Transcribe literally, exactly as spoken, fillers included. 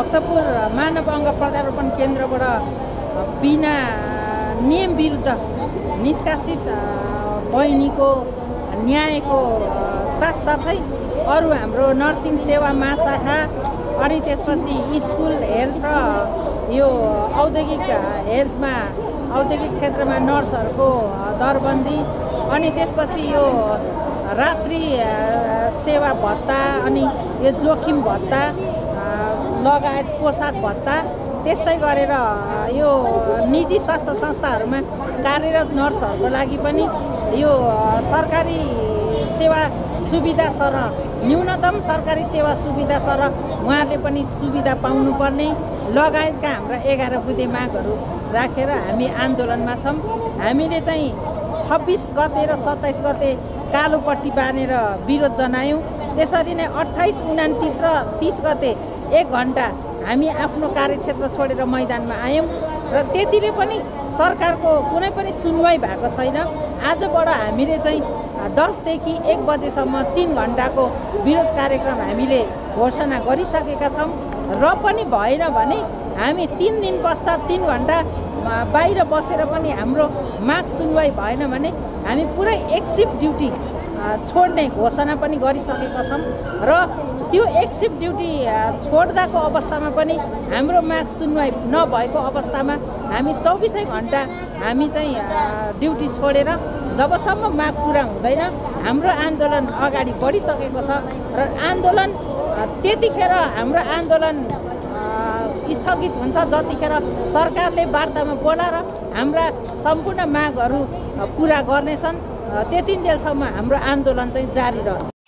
भक्तपुर मानव अङ्ग प्रत्यारोपण केन्द्रबाट बिना नियम विरुद्ध निष्कासित बहिनीको न्यायको साथसाथै अरू हाम्रो नर्सिङ सेवा महाशाखा अनि त्यसपछि स्कुल हेल्थ र यो औद्योगिक हेल्थमा औद्योगिक क्षेत्रमा नर्सहरूको दरबन्दी अनि त्यसपछि यो रात्रि सेवा भत्ता अनि यो जोखिम भत्ता लगायत पोसाक भत्ता त्यस्तै गरेर यो निजी स्वास्थ्य संस्थाहरूमा कार्यरत नर्सहरूको लागि पनि यो सरकारी सेवा सुविधा सर न्यूनतम सरकारी सेवा सुविधा सर उहाँहरूले पनि सुविधा पाउनुपर्ने लगायतका हाम्रा एघार बुँदे मागहरू राखेर हामी आन्दोलनमा छौँ। हामीले चाहिँ छब्बिस गते र सत्ताइस गते कालो पट्टी बाँधेर विरोध जनायौँ। त्यसरी नै अट्ठाइस उनातिस र तीस गते एक घन्टा हामी आफ्नो कार्यक्षेत्र छोडेर मैदानमा आयौँ र त्यतिले पनि सरकारको कुनै पनि सुनवाई भएको छैन। आजबाट हामीले चाहिँ दसदेखि एक बजेसम्म तिन घन्टाको विरोध कार्यक्रम हामीले घोषणा गरिसकेका छौँ र पनि भएन भने हामी तिन दिन पश्चात तिन घन्टा बाहिर बसेर पनि हाम्रो माग सुनवाई भएन भने हामी पुरै एक सिफ्ट ड्युटी छोड्ने घोषणा पनि गरिसकेका छौँ र त्यो एक सिफ्ट ड्युटी छोड्दाको अवस्थामा पनि हाम्रो माग सुनवाई नभएको अवस्थामा हामी चौबिसै घन्टा हामी चाहिँ ड्युटी छोडेर जबसम्म माग पुरा हुँदैन हाम्रो आन्दोलन अगाडि बढिसकेको छ र आन्दोलन त्यतिखेर हाम्रो आन्दोलन स्थगित हुन्छ जतिखेर सरकारले वार्तामा बोलाएर हाम्रा सम्पूर्ण मागहरू पुरा गर्नेछन्। त्यतिन्जेलसम्म हाम्रो आन्दोलन चाहिँ जारी रहन्छ।